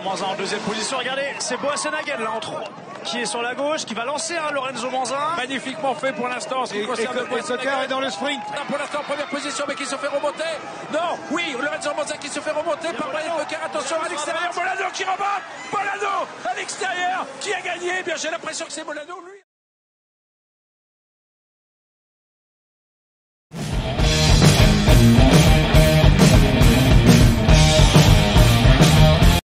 Manzin en deuxième position. Regardez, c'est Boassenhagen là en 3 qui est sur la gauche, qui va lancer Lorenzo Manzin. Magnifiquement fait pour l'instant. Et Cotter est dans le sprint. Pour l'instant, en première position, mais qui se fait remonter. Non, oui, Lorenzo Manzin qui se fait remonter par Brian Leclerc. Attention à l'extérieur, Molano qui remonte. Molano à l'extérieur, qui a gagné. Bien, j'ai l'impression que c'est Molano.